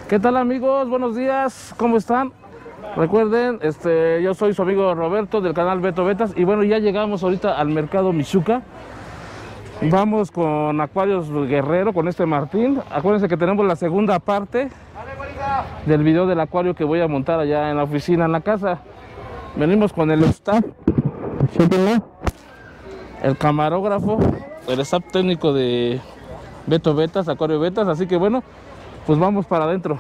¿Qué tal, amigos? Buenos días, ¿cómo están? Recuerden, yo soy su amigo Roberto del canal Beto Betas y bueno, ya llegamos ahorita al mercado Michuca. Vamos con Acuarios Guerrero, con Martín. Acuérdense que tenemos la segunda parte del video del acuario que voy a montar allá en la oficina, en la casa. Venimos con el staff, el camarógrafo, el staff técnico de Beto Betas, Acuario Betas, así que bueno, pues vamos para adentro.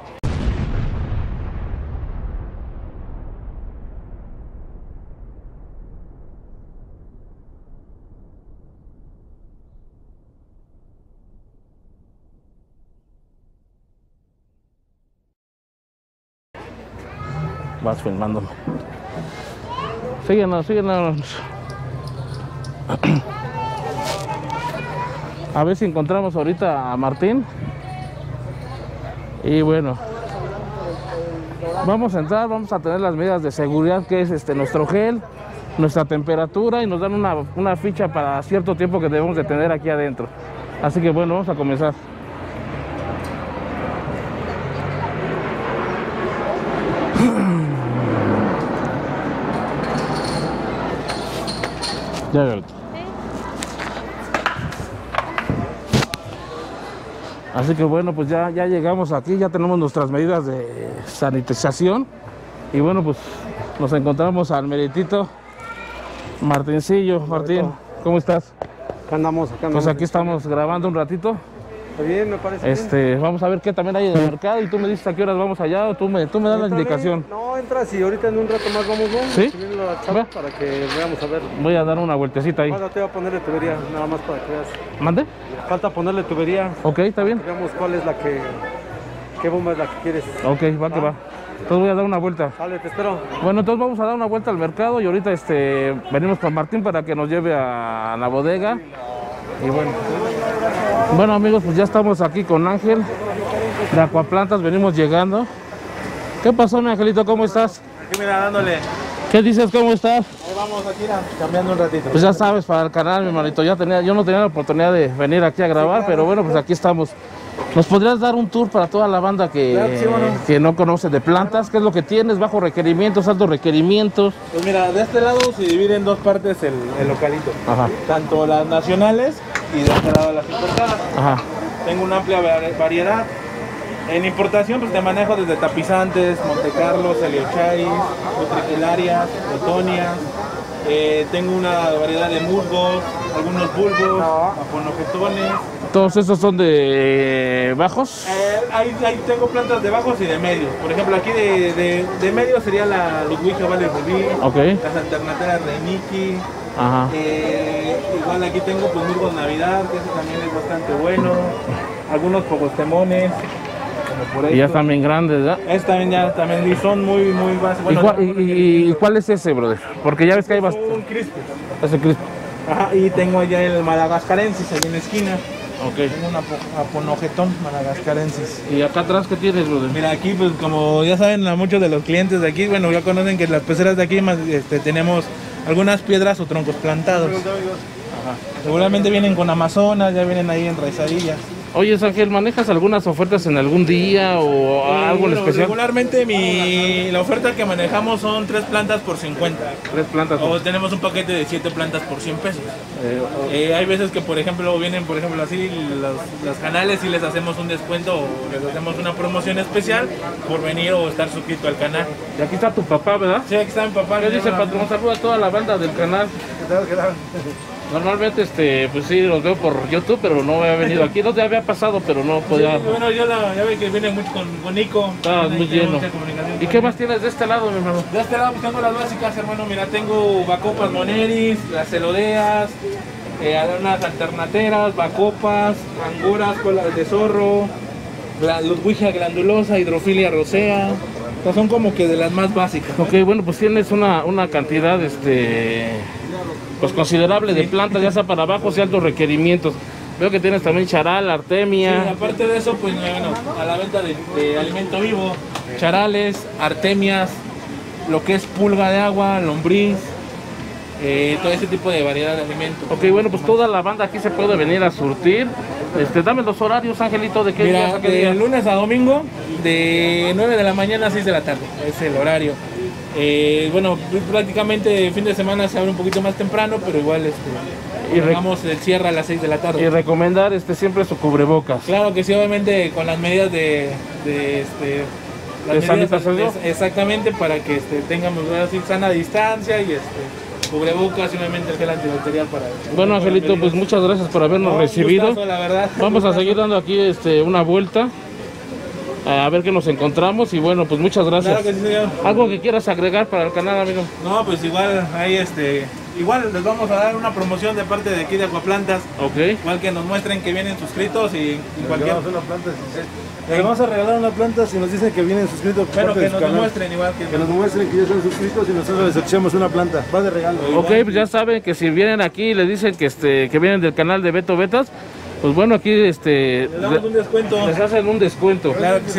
Vas filmándome. Síguenos. A ver si encontramos ahorita a Martín. Y bueno, vamos a entrar, vamos a tener las medidas de seguridad, que es nuestro gel, nuestra temperatura, y nos dan una ficha para cierto tiempo que debemos de tener aquí adentro. Así que bueno, vamos a comenzar. Ya. Así que bueno, pues ya llegamos aquí, ya tenemos nuestras medidas de sanitización. Y bueno, pues nos encontramos al meritito Martincillo. Martín, ¿cómo estás? Acá andamos. Pues aquí estamos grabando un ratito. Muy bien, me parece bien. Vamos a ver qué también hay en el mercado y tú me dices a qué horas vamos allá, o tú me das la indicación. No, entras y ahorita en un rato más vamos, ¿no? ¿Sí? Subiendo la chapa para que veamos a ver. Voy a dar una vueltecita ahí. Falta te voy a ponerle tubería, nada más para que veas. ¿Mande? Falta ponerle tubería. Ok, está bien. Veamos cuál es la que... ¿Qué bomba es la que quieres? Ok, va que va. Entonces voy a dar una vuelta. Dale, te espero. Bueno, entonces vamos a dar una vuelta al mercado y ahorita venimos con Martín para que nos lleve a la bodega. Y bueno, amigos, pues ya estamos aquí con Ángel de Acuaplantas, venimos llegando. ¿Qué pasó, mi Angelito? ¿Cómo estás? Aquí mira, dándole. ¿Qué dices? ¿Cómo estás? Ahí vamos, aquí cambiando un ratito. Pues ya sabes, para el canal, mi hermanito, yo no tenía la oportunidad de venir aquí a grabar, sí, claro, pero bueno, pues aquí estamos. ¿Nos podrías dar un tour para toda la banda que no conoce de plantas? ¿Qué es lo que tienes? ¿Bajo requerimientos, altos requerimientos? Pues mira, de este lado se divide en dos partes el localito. Ajá. Tanto las nacionales y de este lado las importadas. Ajá. Tengo una amplia variedad. En importación pues te manejo desde tapizantes, Montecarlos, Heliocharis, Utricularias, Otonias. Tengo una variedad de musgos, algunos bulbos, aponojetones. ¿Todos estos son de bajos? Ahí tengo plantas de bajos y de medios. Por ejemplo, aquí de medios sería la Ludwig Valley Rubí, okay, las alternateras Reiniki. Ajá. Igual aquí tengo pues musgos Navidad, que ese también es bastante bueno. Algunos pogostemones. Y ya están bien grandes, ¿verdad? También y son muy básicos. Bueno, ¿Y cuál es ese, brother? Porque ya ves que hay bastante. Un crispy. Ese crispy. Ajá, y tengo allá el Madagascarensis ahí en la esquina. Okay. Tengo un aponogetón Madagascarensis. ¿Y acá atrás qué tienes, brother? Mira, aquí pues como ya saben muchos de los clientes de aquí, bueno, ya conocen que las peceras de aquí tenemos algunas piedras o troncos plantados. Ajá. Seguramente vienen con amazonas, ya vienen ahí enraizadillas. Oye, Ángel, ¿manejas algunas ofertas en algún día o algo en especial? Regularmente la oferta que manejamos son 3 plantas por 50. 3 plantas. O tenemos un paquete de 7 plantas por 100 pesos. Hay veces que, por ejemplo, vienen, así los canales y les hacemos un descuento o les hacemos una promoción especial por venir o estar suscrito al canal. Y aquí está tu papá, ¿verdad? Sí, aquí está mi papá. ¿Qué dice, patrón? Saluda a toda la banda del canal. ¿Qué tal? Normalmente, pues sí, los veo por YouTube, pero no había venido aquí. No te había pasado, pero no podía. Sí, bueno, ya ve que viene mucho con Nico. Está muy lleno. ¿Y qué más tienes de este lado, mi hermano? De este lado pues, tengo las básicas, hermano. Mira, tengo Bacopas moneris, las celodeas, unas alternateras, bacopas, angoras, colas de zorro, Ludwigia glandulosa, hidrofilia rosea. O sea, son como que de las más básicas. Ok, bueno, pues tienes una cantidad, pues considerable de plantas, ya sea para bajos y altos requerimientos. Veo que tienes también charal, artemia. Sí, aparte de eso, pues bueno, a la venta de alimento vivo, charales, artemias, lo que es pulga de agua, lombriz, todo ese tipo de variedad de alimentos. Ok, bueno, pues toda la banda aquí se puede venir a surtir. Dame los horarios, Angelito, de qué Mira, días a qué de días. lunes a domingo, de 9 de la mañana a 6 de la tarde, es el horario. Bueno, prácticamente fin de semana se abre un poquito más temprano, pero igual digamos el cierre a las 6 de la tarde. Y recomendar siempre su cubrebocas. Claro que sí, obviamente con las medidas de sanitización. Exactamente, para que tengamos así sana distancia y cubrebocas y obviamente el gel antibacterial para... Bueno, Angelito, pues muchas gracias por habernos recibido. Gustazo, la verdad. Vamos a seguir dando aquí una vuelta a ver qué nos encontramos y bueno, pues muchas gracias. Claro que sí, señor. ¿Algo que quieras agregar para el canal, amigo? No, pues igual ahí igual les vamos a dar una promoción de parte de aquí de Acuaplantas. Ok. Igual que nos muestren que vienen suscritos y cualquier... Una planta, les vamos a regalar una planta si nos dicen que vienen suscritos. Pero que nos muestren igual que nos muestren que ya son suscritos y nosotros les echamos una planta. Va de regalo. Ok, pues ya saben que si vienen aquí y les dicen que vienen del canal de Beto Betas, pues bueno, aquí les damos un descuento. les hacen un descuento. Claro que sí.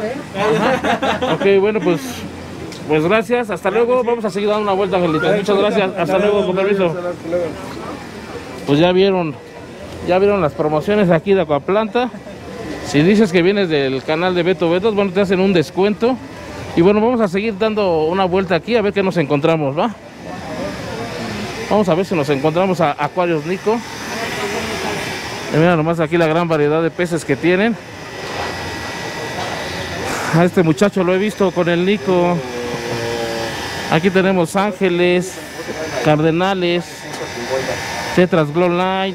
Ok, bueno, pues gracias, hasta luego. Vamos a seguir dando una vuelta, Angelito. Muchas gracias, hasta luego, con permiso. Pues ya vieron las promociones aquí de Acuaplanta. Si dices que vienes del canal de Beto Betas, bueno, te hacen un descuento. Y bueno, vamos a seguir dando una vuelta aquí a ver qué nos encontramos, ¿va? Vamos a ver si nos encontramos a Acuarios Nico. Y mira nomás aquí la gran variedad de peces que tienen. A este muchacho lo he visto con el Nico. Aquí tenemos ángeles, cardenales, tetras glow line,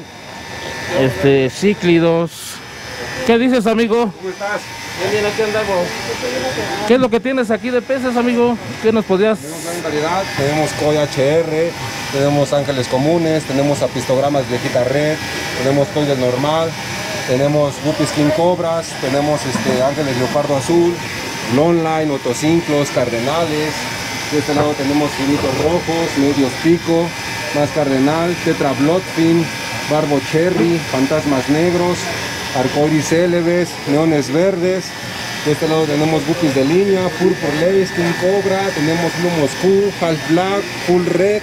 cíclidos. ¿Qué dices, amigo? ¿Cómo estás? Bien, aquí andamos. ¿Qué es lo que tienes aquí de peces, amigo? ¿Qué nos podrías...? Tenemos gran variedad, tenemos koi HR, tenemos ángeles comunes, tenemos apistogramas de viejita red, tenemos koi del normal, tenemos guppies king cobras, tenemos ángeles leopardo azul, longline, otocinclos, cardenales. De este lado tenemos finitos rojos, medios pico, más cardenal, tetra bloodfin, barbo cherry, fantasmas negros, arcoiris célebes, neones verdes. De este lado tenemos guppies de línea, purple lace, king cobra, tenemos blue moscú, half black, full red.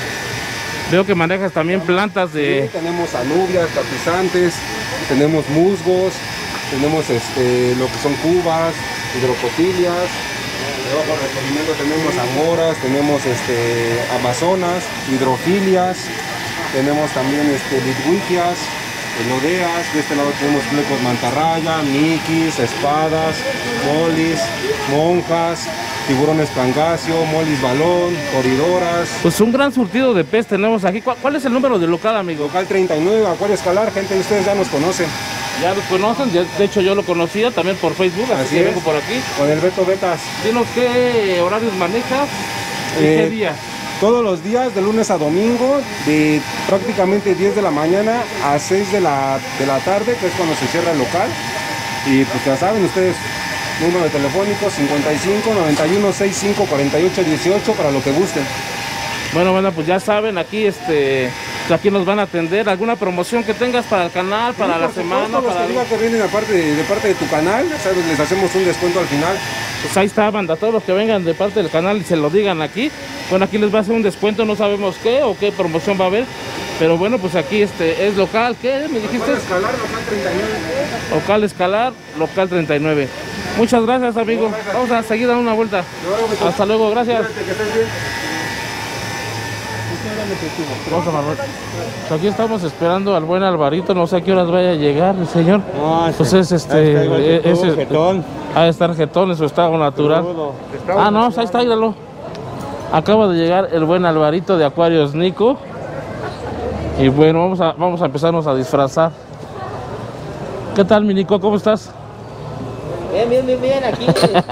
Veo que manejas también plantas de... Sí, tenemos alubias, tapizantes, tenemos musgos, tenemos lo que son cubas, hidrocotilias. Debajo del recorrimiento tenemos angoras, tenemos amazonas, hidrofilias, tenemos también litwigias, elodeas. De este lado tenemos flecos mantarraya, miquis, espadas, molis, monjas, tiburones pangasio, molis balón, corridoras. Pues un gran surtido de pez tenemos aquí. ¿Cuál es el número del local, amigo? Local 39, Acuario Escalar, gente, ustedes ya nos conocen. Ya los conocen, de hecho yo lo conocía también por Facebook, así que vengo por aquí. Con el Beto Betas. Dinos qué horarios manejas, qué día. Todos los días, de lunes a domingo, de prácticamente 10 de la mañana a 6 de la tarde, que es cuando se cierra el local. Y pues ya saben ustedes, número de telefónico 55 91 65 48 18 para lo que gusten. Bueno, pues ya saben, aquí aquí nos van a atender. ¿Alguna promoción que tengas para el canal, para la semana? Los Para... que digan que vienen de parte de tu canal, ¿sabes? Les hacemos un descuento al final. Pues ahí está, banda, todos los que vengan de parte del canal y se lo digan aquí. Bueno, aquí les va a hacer un descuento, no sabemos qué o qué promoción va a haber. Pero bueno, pues aquí es local, ¿qué me dijiste? Escalar, local 39. Local Escalar, local 39. Muchas gracias, amigo. Vamos a seguir dando una vuelta. Hasta luego, gracias. Que estés bien. Vamos a Manuel. Pues aquí estamos esperando al buen Alvarito, no sé a qué horas vaya a llegar el señor. Pues es jetón. ha de estar jetón en su estado natural. Ah, no, ahí está, míralo. Acaba de llegar el buen Alvarito de Acuarios Nico. Y bueno, vamos a empezarnos a disfrazar. ¿Qué tal, mi Nico? ¿Cómo estás? Bien, aquí.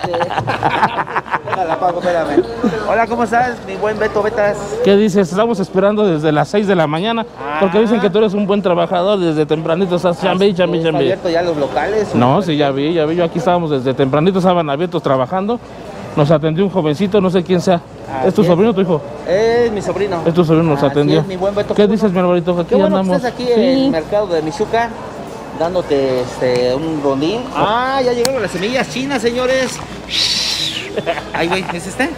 Espérame. Hola, ¿cómo estás, mi buen Beto Betas? ¿Qué dices? Estamos esperando desde las 6 de la mañana, porque dicen que tú eres un buen trabajador, desde tempranito estás chambe. ¿Está abierto ya los locales? No, sí, ya vi, yo aquí estábamos desde tempranito, estaban abiertos trabajando. Nos atendió un jovencito, no sé quién sea. ¿Es tu sobrino o tu hijo? Es mi sobrino. Es tu sobrino, nos atendió. Es, mi buen Beto. ¿Qué dices, mi Alvarito? Aquí Qué bueno andamos. que estés aquí en el mercado de Michuca, dándote un rondín. Ya llegaron las semillas chinas, señores. Ay, güey, ¿es este?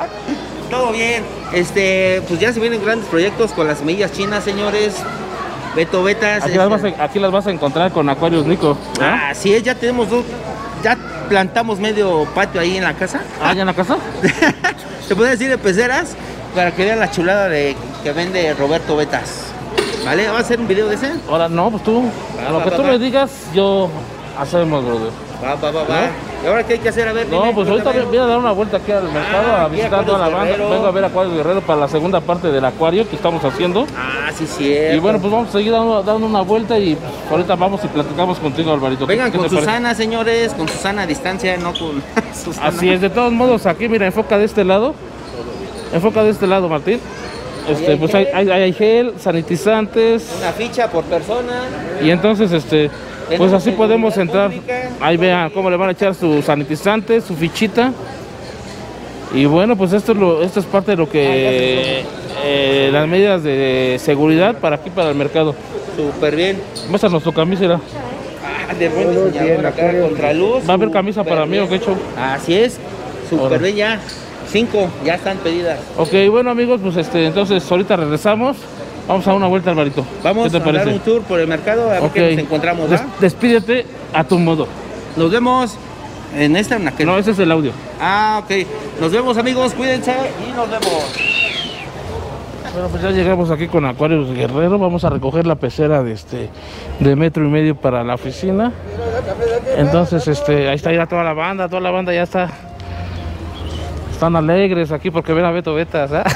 Todo bien. Pues ya se vienen grandes proyectos con las semillas chinas, señores. Beto Betas. Aquí las vas a encontrar con Acuarios Nico. ¿Ah? Así es, ya tenemos ya plantamos medio patio ahí en la casa. ¿Ah, ya en la casa? Se puede decir de peceras para que vean la chulada que vende Roberto Betas. ¿Vale? ¿Vas a hacer un video de ese? Ahora no, pues tú. Lo que tú me digas, yo hacemos, brother. Va. ¿Y ahora qué hay que hacer? A ver, No, dime, pues ahorita cuéntame. voy a dar una vuelta aquí al mercado a aquí visitar a toda la Acuarios banda. Guerrero. Vengo a ver Acuarios Guerrero para la segunda parte del acuario que estamos haciendo. Sí, cierto. Y bueno, pues vamos a seguir dando una vuelta y pues, ahorita vamos y platicamos contigo, Alvarito. Vengan ¿Qué con te parece? Susana, señores, con Susana a distancia, no con Susana. Así es, de todos modos, aquí mira, enfoca de este lado. Enfoca de este lado, Martín. hay Pues gel. hay gel, sanitizantes. Una ficha por persona. Y entonces, pues Tenemos así podemos seguridad entrar. pública. Ahí vean cómo le van a echar su sanitizante, su fichita. Y bueno, pues esto es parte de lo que las medidas de seguridad para aquí, para el mercado. Súper bien. Muéstranos tu camisa. Mira. De buen diseñador acá, contraluz. ¿Va a haber camisa para mí o qué show? Así es. Súper Ahora. bien ya. 5 ya están pedidas. Ok, bueno amigos, pues entonces ahorita regresamos. Vamos a una vuelta, Alvarito. Vamos ¿Qué a te dar parece? un tour por el mercado a ver Ok. qué nos encontramos, ¿va? Despídete a tu modo. Nos vemos en esta o en aquel. No, ese es el audio. Ok. Nos vemos, amigos. Cuídense y nos vemos. Bueno, pues ya llegamos aquí con Acuarios Guerrero. Vamos a recoger la pecera de 1,5 metros para la oficina. Entonces, ahí está ya toda la banda ya está. Están alegres aquí porque ven a Beto Betas, ¿eh?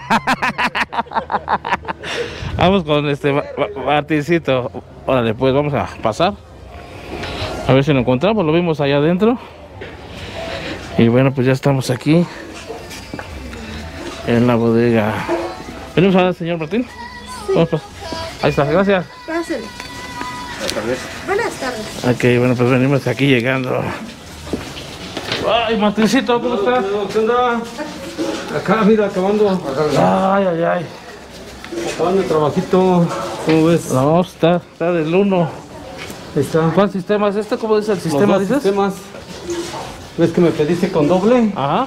Vamos con Martincito. Órale, pues vamos a pasar. A ver si lo encontramos, lo vimos allá adentro. Y bueno, pues ya estamos aquí en la bodega. ¿Venimos a ver al señor Martín? Vamos, pues. Ahí está, gracias. Pásale. Buenas tardes. Ok, bueno, pues venimos aquí llegando. Ay, Martincito, ¿cómo estás? ¿Qué onda? Acá, mira, acabando. Ay. Acabando el trabajito. ¿Cómo ves? No, está del 1. Ahí está. ¿Cuál sistema es este? ¿Cómo dice el Los sistema, dos dices? sistemas. ¿Ves que me pediste con doble? Ajá.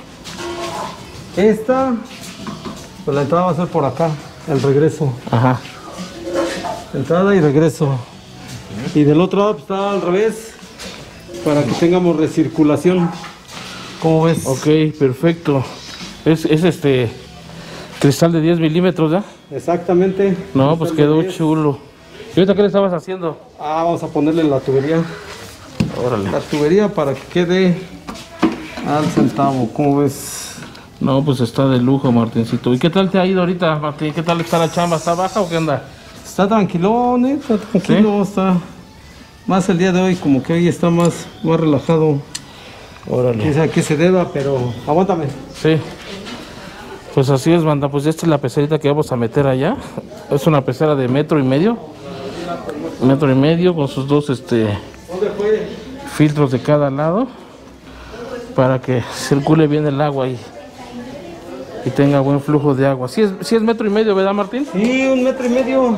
Esta, pues la entrada va a ser por acá, el regreso. Ajá. Entrada y regreso. Y del otro lado pues, está al revés, para que tengamos recirculación. ¿Cómo ves? Ok, perfecto. Es cristal de 10 milímetros, ¿ya? Exactamente. No, pues Cristal de quedó 10. chulo. ¿Y ahorita qué le estabas haciendo? Vamos a ponerle la tubería. Órale. La tubería para que quede al centavo. ¿Cómo ves? No, pues está de lujo, Martincito. ¿Y qué tal te ha ido ahorita, Martín? ¿Qué tal está la chamba? ¿Está baja o qué onda? Está tranquilón, está tranquilo, está más el día de hoy, como que hoy está más relajado. Órale. Quién sabe a qué se deba, pero aguántame. Sí. Pues así es, banda. Pues esta es la pecerita que vamos a meter allá. Es una pecera de 1,5 metros. 1,5 metros con sus dos filtros de cada lado para que circule bien el agua y tenga buen flujo de agua. Sí es 1,5 metros, ¿verdad, Martín? Sí, 1,5 metros.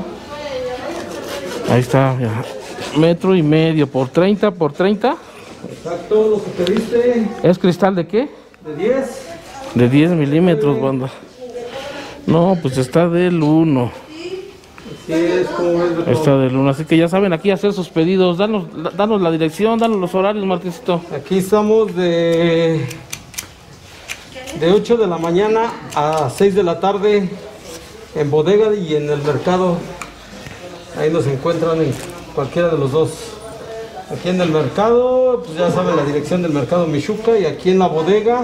Ahí está, ya. 1,5 metros por 30 por 30. Exacto, lo que pediste. ¿Es cristal de qué? De 10. De 10 milímetros, banda. No, pues está del 1. Así es, como ves, Beto. Está del 1. Así que ya saben, aquí hacer sus pedidos. Danos la dirección, danos los horarios, Martincito. Aquí estamos de 8 de la mañana a 6 de la tarde en bodega y en el mercado. Ahí nos encuentran en cualquiera de los dos. Aquí en el mercado, pues ya saben la dirección del mercado Michuca, y aquí en la bodega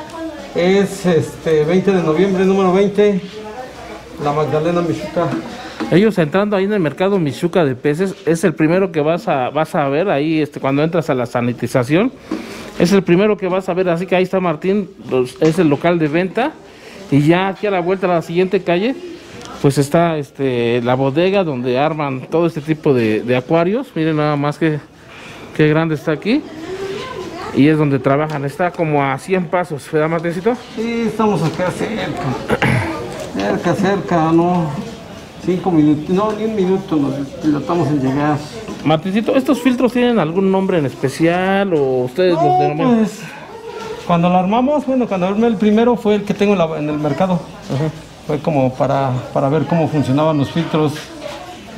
es 20 de noviembre, número 20, la Magdalena Michuca. Ellos entrando ahí en el mercado Michuca de peces, es el primero que vas a ver ahí cuando entras a la sanitización. Es el primero que vas a ver, así que ahí está Martín, es el local de venta. Y ya aquí a la vuelta a la siguiente calle, pues está la bodega donde arman todo este tipo de acuarios. Miren nada más qué grande está aquí. Y es donde trabajan, está como a 100 pasos, ¿verdad, Martincito? Sí, estamos acá cerca, ¿no? 5 minutos, no, ni un minuto nos tratamos en llegar. Martincito, ¿estos filtros tienen algún nombre en especial o ustedes los No, denominan? pues, cuando lo armamos, cuando armé el primero fue el que tengo en el mercado. Fue como para ver cómo funcionaban los filtros.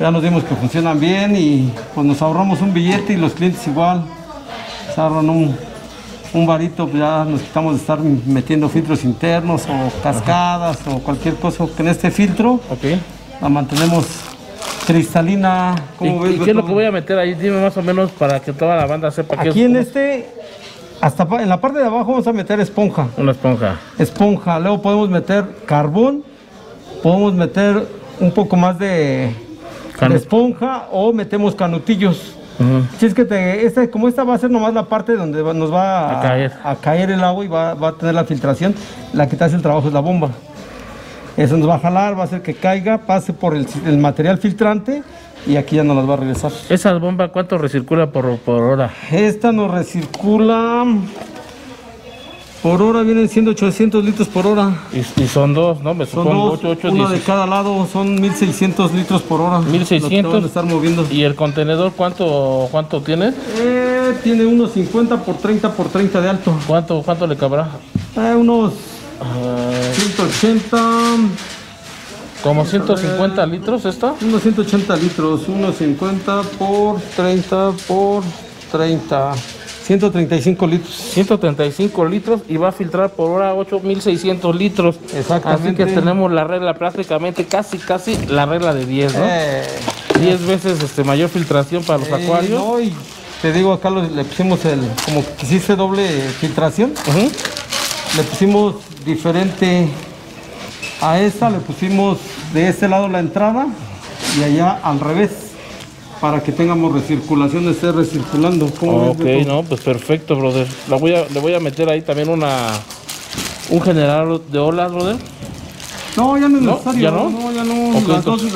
Ya nos dimos que funcionan bien y pues nos ahorramos un billete y los clientes igual. Se ahorran un varito, pues ya nos quitamos de estar metiendo filtros internos o cascadas o cualquier cosa. Que en este filtro la mantenemos cristalina. ¿Y qué es lo que voy a meter ahí? Dime más o menos para que toda la banda sepa qué es. Aquí en hasta en la parte de abajo vamos a meter esponja. Una esponja. Esponja, luego podemos meter carbón, podemos meter un poco más de esponja o metemos canutillos. Si es que como esta va a ser nomás la parte donde nos va a caer el agua y va a tener la filtración, la que te hace el trabajo es la bomba. Eso nos va a jalar, va a hacer que caiga, pase por el material filtrante y aquí ya nos las va a regresar. ¿Esa bomba cuánto recircula por hora? Esta nos recircula, por hora vienen siendo 800 litros por hora. Y son dos, ¿no? Son dos, uno de cada lado, son 1600 litros por hora. 1600. Estar moviendo. ¿Y el contenedor cuánto tiene? Tiene unos 50 por 30 por 30 de alto. ¿Cuánto le cabrá? Unos 180. ¿Como 150 litros esta? Unos 180 litros, unos 50 por 30 por 30. 135 litros. 135 litros y va a filtrar por hora 8600 litros. Exactamente. Así que tenemos la regla prácticamente casi la regla de 10, ¿no? 10 veces mayor filtración para los acuarios. No, y te digo, acá le pusimos como que hiciste doble filtración. Le pusimos diferente a esta, le pusimos de este lado la entrada y allá al revés. Para que tengamos recirculación, esté recirculando. Ok, no, pues perfecto, brother. Le voy a meter ahí también un generador de olas, brother. No, ya no es necesario. ¿Ya no? No, ya no. Okay,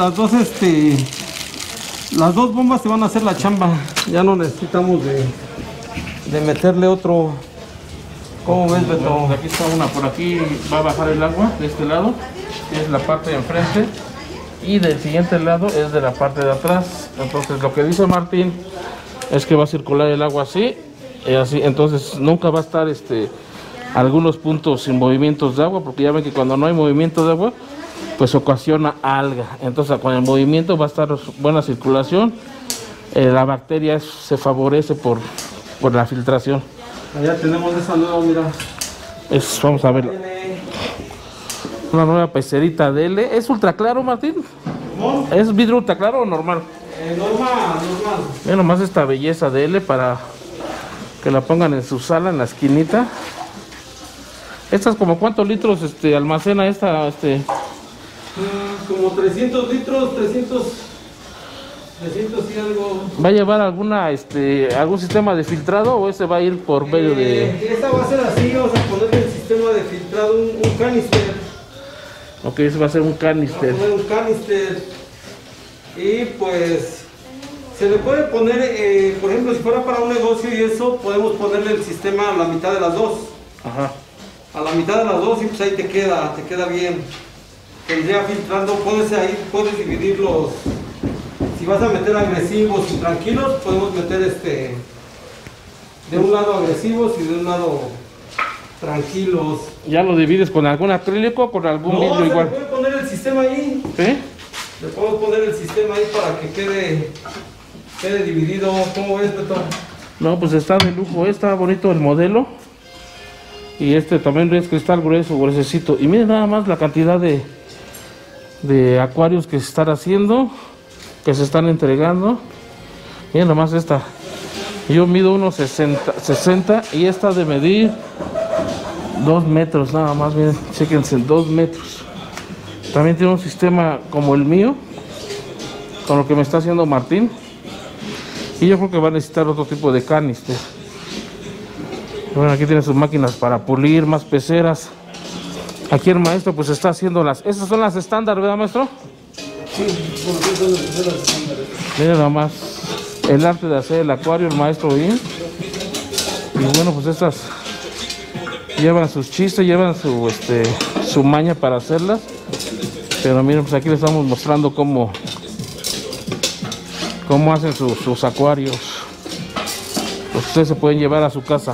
las dos bombas se van a hacer la chamba. Ya no necesitamos de meterle otro. ¿Cómo ves, Beto? Bueno, aquí está una, por aquí va a bajar el agua de este lado, que es la parte de enfrente. Y del siguiente lado es de la parte de atrás. Entonces lo que dice Martín es que va a circular el agua así, entonces nunca va a estar algunos puntos sin movimientos de agua, porque ya ven que cuando no hay movimiento de agua pues ocasiona alga. Entonces con el movimiento va a estar buena circulación, la bacteria se favorece por la filtración. Allá tenemos esa nueva, mira. Vamos a verla. Una nueva pecerita de L. ¿Es ultra claro, Martín? ¿Cómo? ¿Es vidrio ultra claro o normal? Normal. Mira nomás esta belleza de L para que la pongan en su sala, en la esquinita. ¿Estas como cuántos litros almacena esta? Como 300 litros, 300 y algo. ¿Va a llevar algún sistema de filtrado o ese va a ir por medio de...? Esta va a ser así, vamos a ponerle el sistema de filtrado, un canister. Ok, ese va a ser un canister. Vamos a poner un canister. Y pues se le puede poner, por ejemplo, si fuera para un negocio y eso, podemos ponerle el sistema a la mitad de las dos. Ajá. A la mitad de las dos y pues ahí te queda bien. Tendría filtrando, puedes dividir los... Si vas a meter agresivos y tranquilos, podemos meter de un lado agresivos y de un lado tranquilos. ¿Ya lo divides con algún acrílico o con algún vidrio igual? Le puedes poner el sistema ahí. ¿Sí? Le podemos poner el sistema ahí para que quede dividido. ¿Cómo ves, Beto? No, pues está de lujo, está bonito el modelo. Y también es cristal gruesecito. Y miren nada más la cantidad de acuarios que se están haciendo, que se están entregando. Miren nomás esta. Yo mido unos 60 y esta de medir 2 metros nada más. Miren, chéquense, 2 metros. También tiene un sistema como el mío, con lo que me está haciendo Martín. Y yo creo que va a necesitar otro tipo de canister. Bueno, aquí tiene sus máquinas para pulir, más peceras. Aquí el maestro pues está haciendo estas son las estándar, ¿verdad, maestro? Sí, son las estándares. Miren nada más el arte de hacer el acuario, el maestro bien. Y bueno, pues estas llevan sus chistes, llevan su maña para hacerlas. Pero miren, pues aquí les estamos mostrando cómo hacen sus acuarios. Pues ustedes se pueden llevar a su casa.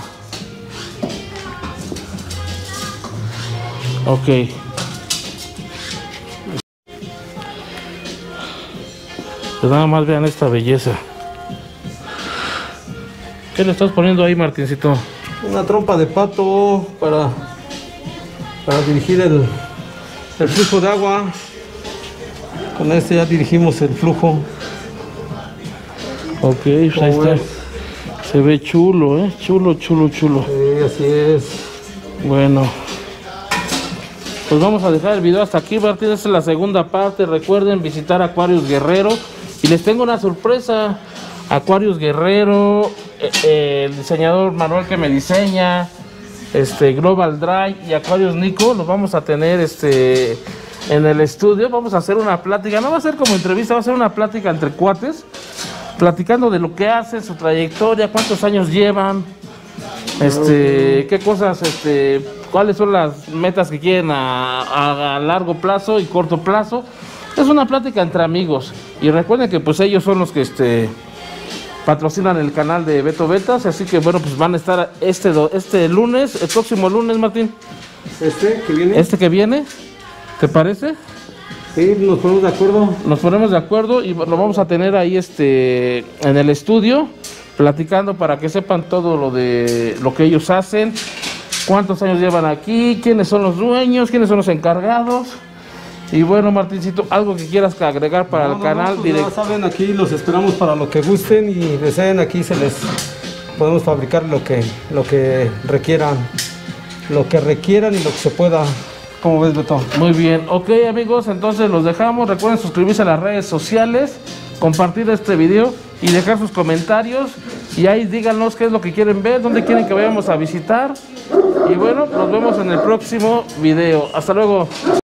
Ok. Pues nada más vean esta belleza. ¿Qué le estás poniendo ahí, Martincito? Una trompa de pato para dirigir el flujo de agua. Con este ya dirigimos el flujo. Ok, pues ahí está. Se ve chulo, chulo, chulo, chulo. Sí, así es. Bueno, pues vamos a dejar el video hasta aquí, Martín. Esta es la segunda parte. Recuerden visitar Acuarios Guerrero. Y les tengo una sorpresa. Acuarios Guerrero, el diseñador Manuel que me diseña, Global Dry y Acuarios Nico, los vamos a tener en el estudio. Vamos a hacer una plática, no va a ser como entrevista, va a ser una plática entre cuates, platicando de lo que hacen, su trayectoria, cuántos años llevan, qué cosas, cuáles son las metas que quieren a largo plazo y corto plazo. Es una plática entre amigos. Y recuerden que pues ellos son los que patrocinan el canal de Beto Betas, así que bueno, pues van a estar este lunes, el próximo lunes, Martín. Que viene. Que viene, ¿te parece? Sí, nos ponemos de acuerdo. Nos ponemos de acuerdo y lo vamos a tener ahí en el estudio, platicando para que sepan todo lo que ellos hacen, cuántos años llevan aquí, quiénes son los dueños, quiénes son los encargados. Y bueno, Martincito, algo que quieras agregar para el canal. Pues ya saben, aquí los esperamos para lo que gusten y deseen. Aquí podemos fabricar lo que requieran y lo que se pueda. ¿Cómo ves, Beto? Muy bien, ok, amigos, entonces los dejamos. Recuerden suscribirse a las redes sociales, compartir este video y dejar sus comentarios. Y ahí díganos qué es lo que quieren ver, dónde quieren que vayamos a visitar. Y bueno, nos vemos en el próximo video. Hasta luego.